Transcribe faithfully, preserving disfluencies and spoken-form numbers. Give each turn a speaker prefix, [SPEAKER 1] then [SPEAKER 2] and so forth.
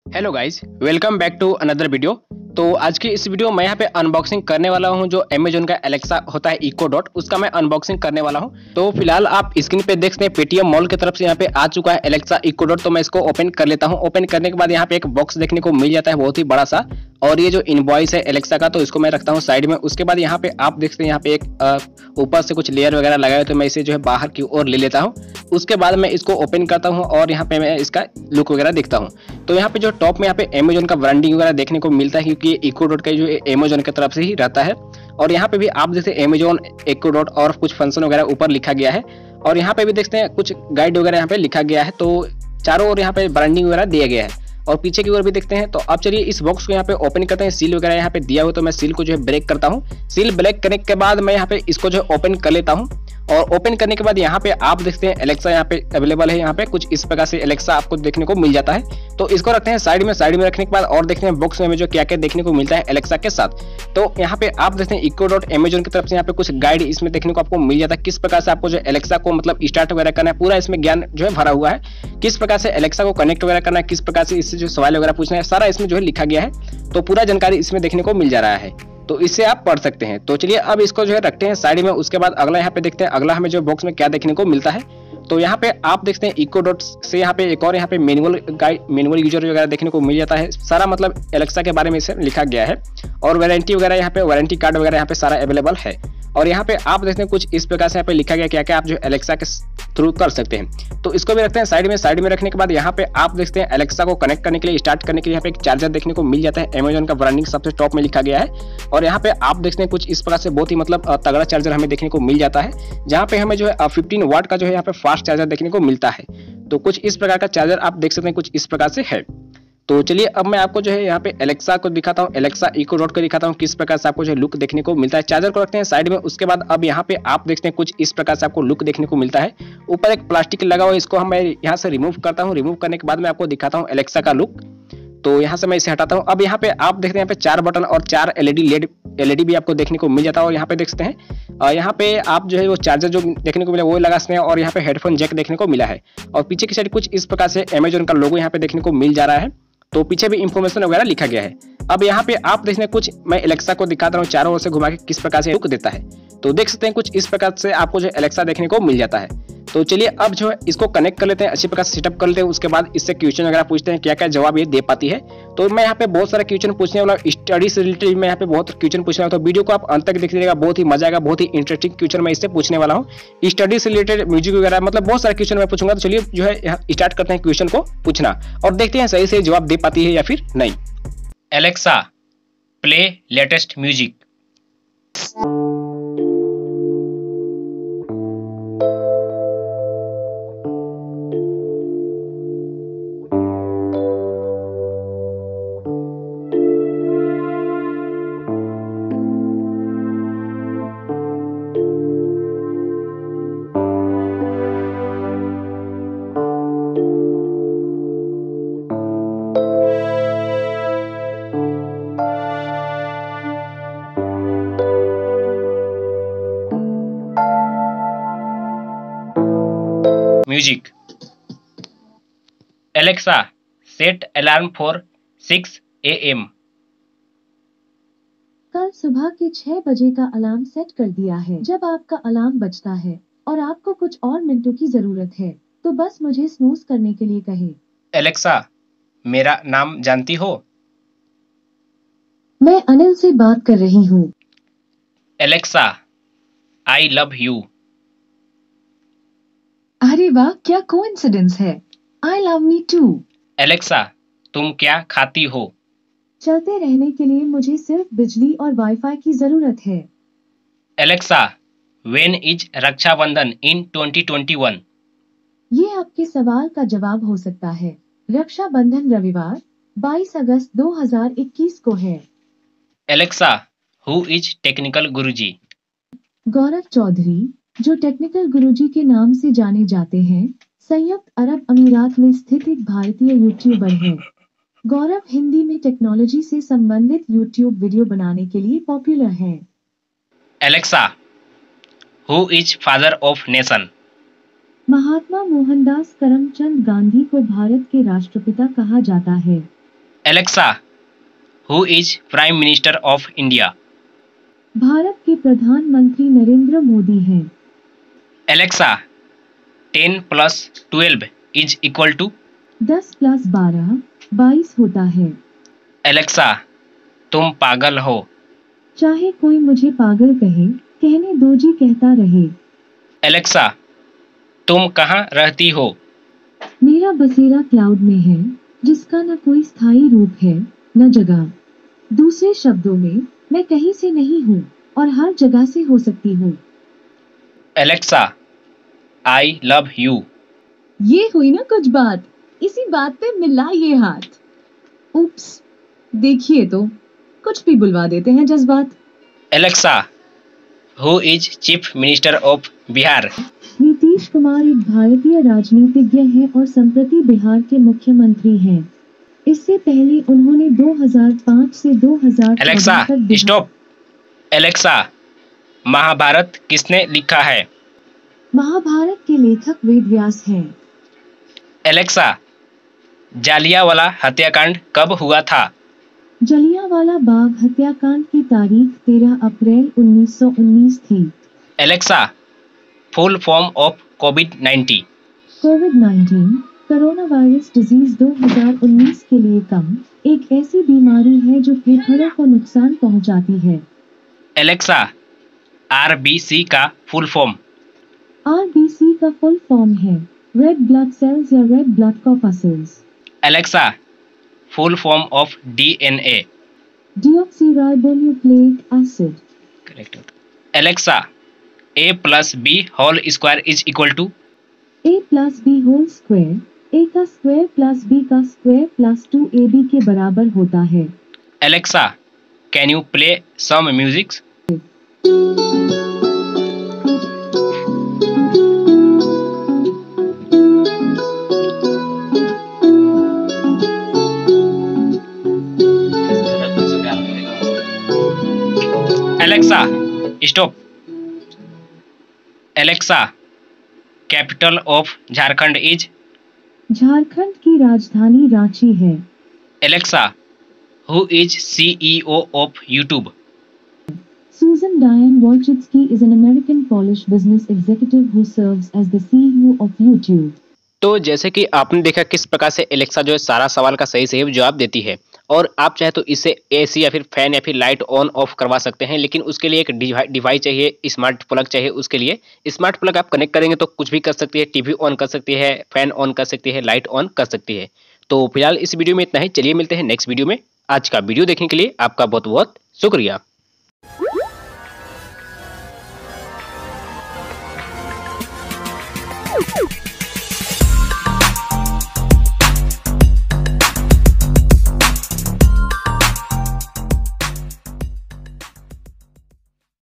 [SPEAKER 1] Hello guys, welcome back to another video. तो आज की इस वीडियो में यहाँ पे अनबॉक्सिंग करने वाला हूँ जो अमेजोन का एलेक्सा होता है इको डॉट, उसका मैं अनबॉक्सिंग करने वाला हूँ। तो फिलहाल आप स्क्रीन पे देख सकते हैं पेटीएम मॉल की तरफ से यहाँ पे आ चुका है एलेक्सा इको डॉट। तो मैं इसको ओपन कर लेता हूँ। ओपन करने के बाद यहाँ पे एक बॉक्स देखने को मिल जाता है बहुत ही बड़ा सा, और ये जो इनवॉइस है एलेक्सा का, तो इसको मैं रखता हूँ साइड में। उसके बाद यहाँ पे आप देखते हैं यहाँ पे एक ऊपर से कुछ लेयर वगैरह लगाए, तो मैं इसे जो है बाहर की ओर ले लेता हूँ। उसके बाद मैं इसको ओपन करता हूँ और यहाँ पे मैं इसका लुक वगैरह देखता हूँ। तो यहाँ पे जो टॉप में यहाँ पे अमेजोन का ब्रांडिंग वगैरह देखने को मिलता है, क्योंकि ये इको डॉट का जो अमेजोन की तरफ से ही रहता है। और यहाँ पे भी आप जैसे अमेजोन इको डॉट और कुछ फंक्शन वगैरह ऊपर लिखा गया है, और यहाँ पे भी देखते हैं कुछ गाइड वगैरह यहाँ पे लिखा गया है। तो चारों ओर यहाँ पे ब्रांडिंग वगैरह दिया गया है, और पीछे की ओर भी देखते हैं। तो अब चलिए इस बॉक्स को यहाँ पे ओपन करते हैं। सील वगैरह यहाँ पे दिया हुआ, तो मैं सील को जो है ब्रेक करता हूँ। सील ब्रेक करने के बाद मैं यहाँ पे इसको जो है ओपन कर लेता हूँ। और ओपन करने के बाद यहाँ पे आप देखते हैं एलेक्सा यहाँ पे अवेलेबल है। यहाँ पे कुछ इस प्रकार से एलेक्सा आपको देखने को मिल जाता है। तो इसको रखते हैं साइड में। साइड में रखने के बाद और देखते हैं बॉक्स में हमें जो क्या क्या देखने को मिलता है एलेक्सा के साथ। तो यहाँ पे आप देखते हैं इको डॉट अमेजोन की तरफ से यहाँ पे कुछ गाइड इसमें देखने को आपको मिल जाता है, किस प्रकार से आपको जो एलेक्सा को मतलब स्टार्ट वगैरह करना है, पूरा इसमें ज्ञान जो है भरा हुआ है। किस प्रकार से एलेक्सा को कनेक्ट वगैरह करना है, किस प्रकार से इससे जो सवाल वगैरह पूछना है, सारा इसमें जो है लिखा गया है। तो पूरा जानकारी इसमें देखने को मिल जा रहा है, तो इससे आप पढ़ सकते हैं। तो चलिए अब इसको जो है रखते हैं साइड में। उसके बाद अगला यहाँ पे देखते हैं अगला हमें जो बॉक्स में क्या देखने को मिलता है। तो यहाँ पे आप देखते हैं इको डॉट से यहाँ पे एक और यहाँ पे मैनुअल गाइड, मैनुअल यूजर वगैरह देखने को मिल जाता है। सारा मतलब एलेक्सा के बारे में इसे लिखा गया है, और वारंटी वगैरह यहाँ पे वारंटी कार्ड वगैरह यहाँ पे सारा अवेलेबल है। और यहाँ पे आप देखते हैं कुछ इस प्रकार से यहाँ पे लिखा गया क्या क्या आप जो एलेक्सा के थ्रू कर सकते हैं। तो इसको भी रखते हैं साइड में। साइड में रखने के बाद यहाँ पे आप देखते हैं एलेक्सा को कनेक्ट करने के लिए, स्टार्ट करने के लिए यहाँ पे एक चार्जर देखने को मिल जाता है। अमेजोन का ब्रांडिंग सबसे टॉप में लिखा गया है, और यहाँ पे आप देखते हैं कुछ इस प्रकार से बहुत ही मतलब तगड़ा चार्जर हमें देखने को मिल जाता है, जहाँ पे हमें जो है फिफ्टीन वाट का जो है यहाँ पे फास्ट चार्जर देखने को मिलता है। तो कुछ इस प्रकार का चार्जर आप देख सकते हैं, कुछ इस प्रकार से है। तो चलिए अब मैं आपको जो है यहाँ पे एलेक्सा को दिखाता हूँ, एलेक्सा इको डॉट को दिखाता हूँ किस प्रकार से आपको जो लुक देखने को मिलता है। चार्जर को रखते हैं साइड में। उसके बाद अब यहाँ पे आप देखते हैं कुछ इस प्रकार से आपको लुक देखने को मिलता है। ऊपर एक प्लास्टिक लगा हुआ है, इसको हम मैं यहाँ से रिमूव करता हूँ। रिमूव करने के बाद मैं आपको दिखाता हूँ एलेक्सा का लुक। तो यहाँ से मैं इसे हटाता हूँ। अब यहाँ पे आप देखते हैं यहाँ पे चार बटन और चार एलईडी लेड एलईडी भी आपको देखने को मिल जाता है। और यहाँ पे देख सकते हैं यहाँ पे आप जो है वो चार्जर जो देखने को मिला वो लगा सकते हैं, और यहाँ पे हेडफोन जैक देखने को मिला है। और पीछे की साइड कुछ इस प्रकार से अमेजोन का लोगो यहाँ पे देखने को मिल जा रहा है। तो पीछे भी इंफॉर्मेशन वगैरह लिखा गया है। अब यहाँ पे आप देखते हैं कुछ मैं एलेक्सा को दिखाता हूँ चारों ओर से घुमा के किस प्रकार से लुक देता है। तो देख सकते हैं कुछ इस प्रकार से आपको जो एलेक्सा देखने को मिल जाता है। तो चलिए अब जो है इसको कनेक्ट कर लेते हैं, अच्छी प्रकार से सेटअप कर लेते हैं। उसके बाद इससे क्वेश्चन वगैरह पूछते हैं क्या क्या जवाब ये दे पाती है। तो मैं यहाँ पे बहुत सारा क्वेश्चन पूछने वाला, स्टडी से रिलेटेड मैं यहाँ पे बहुत क्वेश्चन पूछने वाला। तो वीडियो को आप अंत तक देखिएगा, बहुत ही मजा आएगा। बहुत ही इंटरेस्टिंग क्वेश्चन मैं इससे पूछने वाला हूँ, स्टडी से रिलेटेड, म्यूजिक वगैरह, मतलब बहुत सारे क्वेश्चन मैं पूछूंगा। तो चलिए जो है स्टार्ट करते हैं क्वेश्चन को पूछना, और देखते हैं सही से जवाब दे पाती है या फिर नहीं।
[SPEAKER 2] Alexa play latest music. Music. Alexa set alarm for six A M.
[SPEAKER 3] कल सुबह के छह बजे का अलार्म सेट कर दिया है। जब आपका अलार्म बजता है और आपको कुछ और मिनटों की जरूरत है, तो बस मुझे स्नूज करने के लिए कहे।
[SPEAKER 2] एलेक्सा मेरा नाम जानती हो?
[SPEAKER 3] मैं अनिल से बात कर रही हूँ।
[SPEAKER 2] Alexa I love you.
[SPEAKER 3] अरे वाह, क्या कोइंसिडेंस है। I love me too.
[SPEAKER 2] Alexa तुम क्या खाती हो?
[SPEAKER 3] चलते रहने के लिए मुझे सिर्फ बिजली और वाईफाई की जरूरत है।
[SPEAKER 2] Alexa when is Rakshabandhan in twenty twenty one?
[SPEAKER 3] ये आपके सवाल का जवाब हो सकता है। रक्षाबंधन रविवार बाईस अगस्त दो हज़ार इक्कीस को है।
[SPEAKER 2] Alexa who is technical Guruji?
[SPEAKER 3] Gaurav Chaudhary, जो टेक्निकल गुरुजी के नाम से जाने जाते हैं, संयुक्त अरब अमीरात में स्थित एक भारतीय यूट्यूबर हैं। गौरव हिंदी में टेक्नोलॉजी से संबंधित यूट्यूब वीडियो बनाने के लिए पॉपुलर हैं।
[SPEAKER 2] Alexa who is father of nation?
[SPEAKER 3] Mahatma Mohandas Karamchand Gandhi को भारत के राष्ट्रपिता कहा जाता है।
[SPEAKER 2] Alexa, who is prime minister of India?
[SPEAKER 3] Bharat के प्रधानमंत्री नरेंद्र मोदी हैं।
[SPEAKER 2] Alexa, ten plus twelve is equal to?
[SPEAKER 3] दस प्लस बारह बाईस होता है।
[SPEAKER 2] एलेक्सा, तुम पागल हो।
[SPEAKER 3] चाहे कोई मुझे पागल कहे, कहने दो जी कहता रहे।
[SPEAKER 2] एलेक्सा, तुम कहाँ रहती हो?
[SPEAKER 3] मेरा बसेरा क्लाउड में है, जिसका न कोई स्थायी रूप है न जगह। दूसरे शब्दों में, मैं कहीं से नहीं हूँ और हर जगह से हो सकती हूँ।
[SPEAKER 2] Alexa, I love you.
[SPEAKER 3] ये हुई ना कुछ बात, इसी बात पे मिला ये हाथ। उप्स, देखिए तो कुछ भी बुलवा देते हैं जज्बात।
[SPEAKER 2] Alexa, who is chief minister of Bihar?
[SPEAKER 3] Nitish Kumar एक भारतीय राजनीतिज्ञ हैं और संप्रति बिहार के मुख्यमंत्री हैं। इससे पहले उन्होंने दो हज़ार पाँच से दो हज़ार
[SPEAKER 2] एलेक्सा,
[SPEAKER 3] तक बिहार-
[SPEAKER 2] स्टॉप। एलेक्सा, महाभारत किसने लिखा है?
[SPEAKER 3] महाभारत के लेखक वेद व्यास हैं।
[SPEAKER 2] एलेक्सा, जालियांवाला हत्याकांड कब हुआ था?
[SPEAKER 3] जलियांवाला बाग हत्याकांड की तारीख तेरह अप्रैल उन्नीस सौ उन्नीस थी।
[SPEAKER 2] Alexa, full form of COVID nineteen?
[SPEAKER 3] COVID nineteen corona virus disease दो हज़ार उन्नीस के लिए कम एक ऐसी बीमारी है जो फेफड़ों को नुकसान पहुंचाती है।
[SPEAKER 2] एलेक्सा, आरबीसी का फुल फॉर्म?
[SPEAKER 3] आरबीसी का फुल फॉर्म है रेड ब्लड सेल्स या red blood corpuscles.
[SPEAKER 2] Alexa, full form of DNA?
[SPEAKER 3] Deoxyribonucleic acid.
[SPEAKER 2] Correct. Alexa, A plus B whole square is equal to?
[SPEAKER 3] A plus B whole square A का square plus B का square plus two A B के बराबर होता है।
[SPEAKER 2] Alexa, can you play some music? Alexa, stop. Alexa, capital of Jharkhand is?
[SPEAKER 3] Jharkhand की राजधानी रांची है।
[SPEAKER 2] Alexa, who is CEO of YouTube?
[SPEAKER 3] Susan Diane Wojcicki is an American Polish business executive who serves as the C E O of YouTube.
[SPEAKER 1] तो जैसे कि आपने देखा किस प्रकार से एलेक्सा जो है सारा सवाल का सही सही जवाब देती है, और आप चाहे तो इससे एसी या फिर फैन या फिर लाइट ऑन ऑफ करवा सकते हैं, लेकिन उसके लिए एक डिवाइस चाहिए, स्मार्ट प्लग चाहिए। उसके लिए स्मार्ट प्लग आप कनेक्ट करेंगे तो कुछ भी कर सकती है, टीवी ऑन कर सकती है, फैन ऑन कर सकती है, लाइट ऑन कर सकती है। तो फिलहाल इस वीडियो में इतना ही, चलिए मिलते हैं नेक्स्ट वीडियो में। आज का वीडियो देखने के लिए आपका बहुत बहुत शुक्रिया।
[SPEAKER 4] Woo!